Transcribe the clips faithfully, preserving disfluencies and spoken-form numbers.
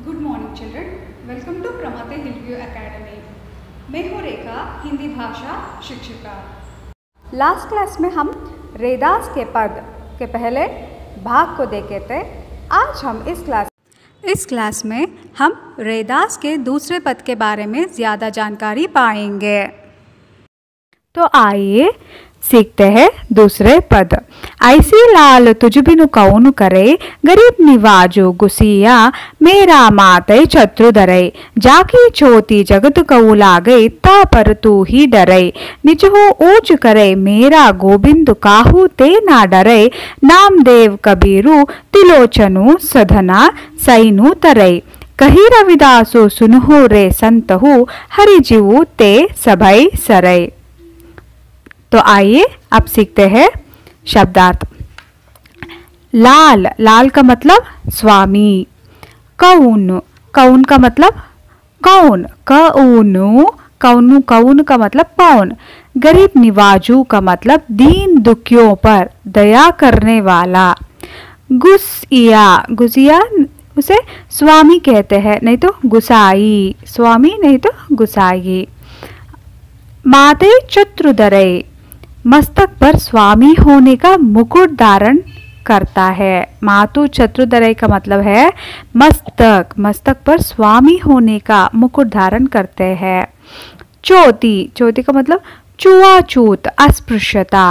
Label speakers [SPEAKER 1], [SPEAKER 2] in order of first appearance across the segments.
[SPEAKER 1] Good morning children, welcome to Pramati Hillview Academy. मैं हूँ रेखा, हिंदी भाषा शिक्षिका। लास्ट क्लास में हम रैदास के पद के पहले भाग को देखे थे। आज हम इस क्लास इस क्लास में हम रैदास के दूसरे पद के बारे में ज़्यादा जानकारी पाएंगे। तो आइए सीखते हैं दूसरे पद। ऐसी लाल तुझ बिनु कौन करे, गरीब निवाजो गुसिया मेरा माते चतुरधरे, जाकी छोती जगत कऊ लागे ता पर तू ही डरे, निज हो ऊंच करे मेरा गोविंद काहू ते ना डरे, नामदेव कबीरू तिलोचनु सधना सैनु तरे, कही रविदासो सुनहु रे संतहु हरि जीवु ते सभई सरे। तो आइए अब सीखते हैं शब्दार्थ। लाल, लाल का मतलब स्वामी। कौन, कौन का मतलब कौन, कौनु, कौनु कौन का मतलब कौन। गरीब निवाजू का मतलब दीन दुखियों पर दया करने वाला। गुसिया, गुसिया उसे स्वामी कहते हैं, नहीं तो गुसाई, स्वामी नहीं तो गुसाई। माते चतुरधरे, मस्तक पर स्वामी होने का मुकुट धारण करता है। मातु चतुरधरे का मतलब है मस्तक, मस्तक पर स्वामी होने का मुकुट धारण करते हैं। चोटी, चोटी का मतलब छुआछूत, अस्पृश्यता।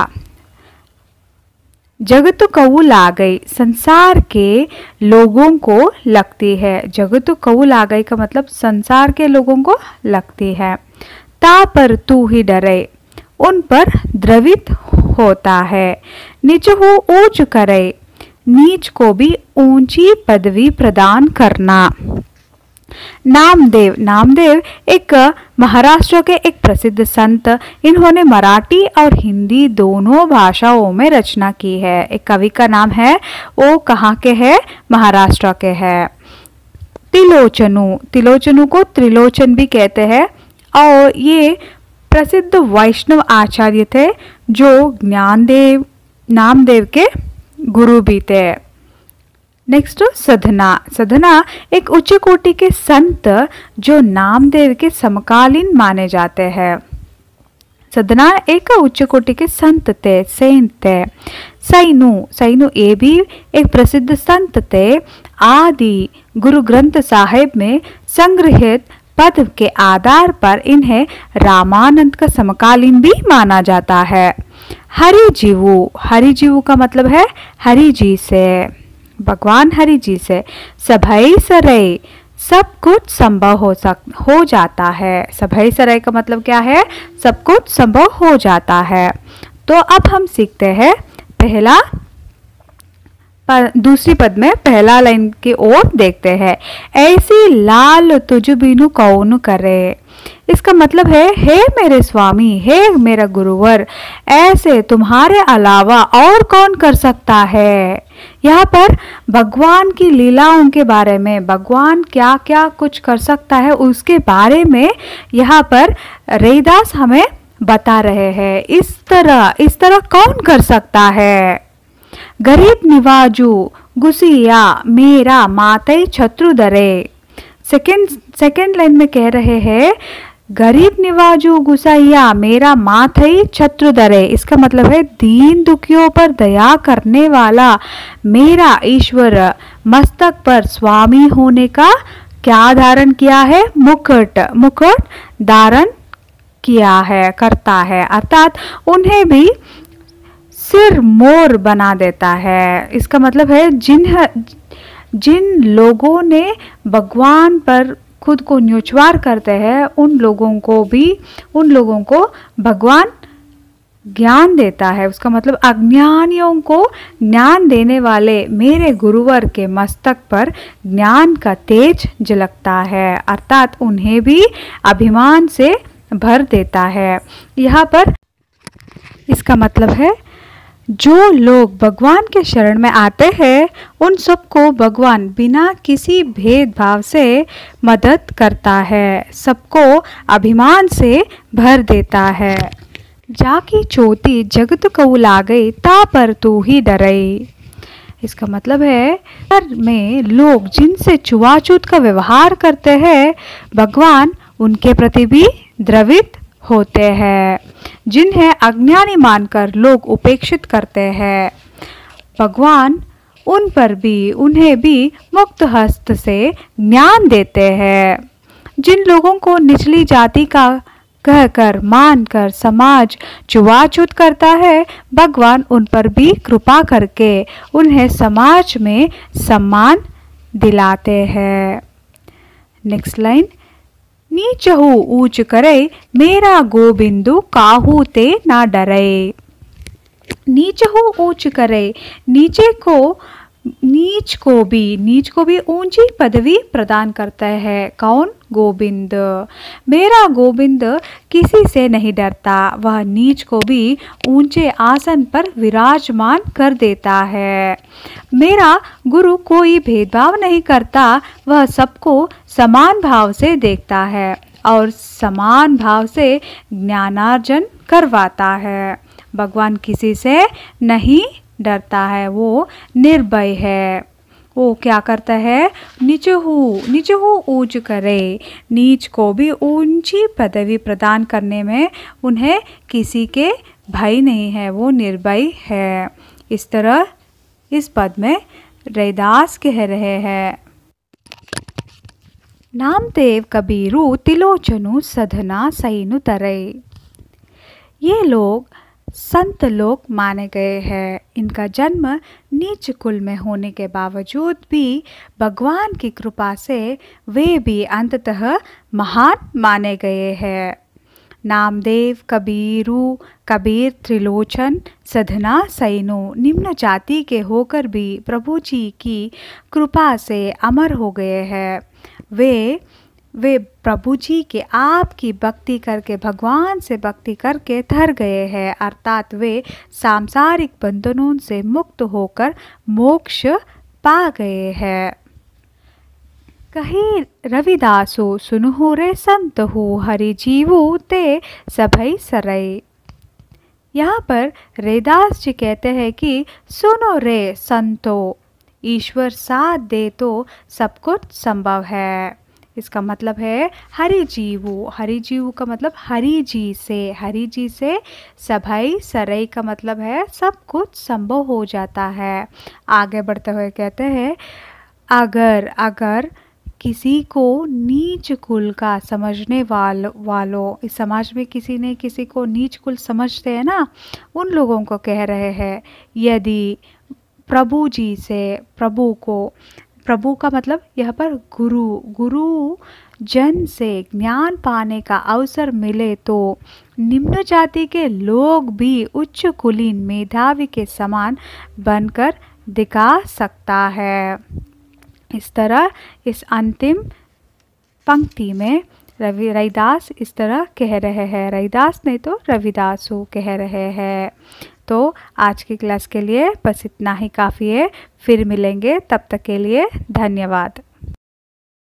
[SPEAKER 1] जगत कऊ लागई, संसार के लोगों को लगती है। जगत कऊ लागई का मतलब संसार के लोगों को लगती है। ता पर तू ही डरे, उन पर द्रवित होता है। नीच हो ऊंच करे, नीच को भी ऊंची पदवी प्रदान करना। नामदेव, नामदेव एक महाराष्ट्र के एक प्रसिद्ध संत, इन्होंने मराठी और हिंदी दोनों भाषाओं में रचना की है। एक कवि का नाम है, वो कहाँ के है, महाराष्ट्र के है। तिलोचनु, तिलोचनु को त्रिलोचन भी कहते हैं और ये प्रसिद्ध वैष्णव आचार्य थे जो ज्ञानदेव नामदेव के गुरु भी थे। नेक्स्ट सधना, सधना एक उच्च कोटि के संत जो नामदेव के समकालीन माने जाते हैं। सधना एक उच्च कोटि के संत थे, सेंट थे। सैनु, सैनु ये भी एक प्रसिद्ध संत थे। आदि गुरु ग्रंथ साहिब में संग्रहित पद के आधार पर इन्हें रामानंद का समकालीन भी माना जाता है। हरि जीवु, हरि जीवु का मतलब है हरि जी से, भगवान हरि जी से। सभई सरे, सब कुछ संभव हो सक हो जाता है। सभई सरे का मतलब क्या है, सब कुछ संभव हो जाता है। तो अब हम सीखते हैं पहला दूसरी पद में पहला लाइन की ओर देखते हैं। ऐसी लाल तुझ बिनु कौन करे, इसका मतलब है हे मेरे स्वामी, हे मेरा गुरुवर, ऐसे तुम्हारे अलावा और कौन कर सकता है। यहाँ पर भगवान की लीलाओं के बारे में, भगवान क्या क्या कुछ कर सकता है उसके बारे में यहाँ पर रैदास हमें बता रहे हैं। इस तरह इस तरह कौन कर सकता है। गरीब निवाजू गुसिया मेरा माते चतुरधरे। सेकेंड सेकेंड लाइन में कह रहे हैं गरीब निवाजू गुसाइया मेरा माथे चतुरधरे, इसका मतलब है दीन दुखियों पर दया करने वाला मेरा ईश्वर मस्तक पर स्वामी होने का क्या धारण किया है, मुकुट, मुकुट धारण किया है, करता है। अर्थात उन्हें भी सिर मोर बना देता है। इसका मतलब है जिन जिन लोगों ने भगवान पर खुद को न्योछावर करते हैं उन लोगों को भी उन लोगों को भगवान ज्ञान देता है। उसका मतलब अज्ञानियों को ज्ञान देने वाले मेरे गुरुवर के मस्तक पर ज्ञान का तेज झलकता है, अर्थात उन्हें भी अभिमान से भर देता है। यहाँ पर इसका मतलब है जो लोग भगवान के शरण में आते हैं उन सबको भगवान बिना किसी भेदभाव से मदद करता है, सबको अभिमान से भर देता है। जाकी चोटी जगत कऊ लागई ता पर तू ही डरई, इसका मतलब है घर में लोग जिनसे छुआछूत का व्यवहार करते हैं, भगवान उनके प्रति भी द्रवित होते हैं। जिन्हें अज्ञानी मानकर लोग उपेक्षित करते हैं, भगवान उन पर भी उन्हें भी मुक्त हस्त से ज्ञान देते हैं। जिन लोगों को निचली जाति का कहकर मानकर समाज छुआछूत करता है, भगवान उन पर भी कृपा करके उन्हें समाज में सम्मान दिलाते हैं। नेक्स्ट लाइन, नीचहु ऊंच करे मेरा गोबिंदु काहू ते ना डरे। नीचहु ऊंच करे, नीचे को नीच को भी नीच को भी ऊंची पदवी प्रदान करता है। कौन? गोविंद। मेरा गोविंद किसी से नहीं डरता, वह नीच को भी ऊंचे आसन पर विराजमान कर देता है। मेरा गुरु कोई भेदभाव नहीं करता, वह सबको समान भाव से देखता है और समान भाव से ज्ञानार्जन करवाता है। भगवान किसी से नहीं डरता है, वो निर्भय है। वो क्या करता है? नीचहु नीचहु ऊंच करे, नीच को भी ऊंची पदवी प्रदान करने में उन्हें किसी के भय नहीं है, वो निर्भय है। इस तरह इस पद में रैदास कह रहे हैं, नामदेव कबीरू तिलोचनु सधना सैनु तरे। ये लोग संत लोग माने गए हैं। इनका जन्म नीच कुल में होने के बावजूद भी भगवान की कृपा से वे भी अंततः महान माने गए हैं। नामदेव कबीरू कबीर त्रिलोचन सधना सैनु निम्न जाति के होकर भी प्रभु जी की कृपा से अमर हो गए हैं। वे वे प्रभु जी के आपकी भक्ति करके भगवान से भक्ति करके धर गए हैं, अर्थात वे सांसारिक बंधनों से मुक्त होकर मोक्ष पा गए हैं। कही रविदासो सुनहु रे संत हो हरि जीवो ते सभई सरई। यहाँ पर रैदास जी कहते हैं कि सुनो रे संतो, ईश्वर साथ दे तो सब कुछ संभव है। इसका मतलब है हरि जीवो, हरि जीव का मतलब हरि जी से, हरि जी से सभई सरई का मतलब है सब कुछ संभव हो जाता है। आगे बढ़ते हुए कहते हैं, अगर अगर किसी को नीच कुल का समझने वाल वालों, इस समाज में किसी ने किसी को नीच कुल समझते हैं ना, उन लोगों को कह रहे हैं, यदि प्रभु जी से, प्रभु को, प्रभु का मतलब यहाँ पर गुरु, गुरु जन से ज्ञान पाने का अवसर मिले तो निम्न जाति के लोग भी उच्च कुलीन मेधावी के समान बनकर दिखा सकता है। इस तरह इस अंतिम पंक्ति में रवि रैदास इस तरह कह रहे हैं, रैदास नहीं तो रविदासु कह रहे हैं। तो आज की क्लास के लिए बस इतना ही काफ़ी है। फिर मिलेंगे, तब तक के लिए धन्यवाद।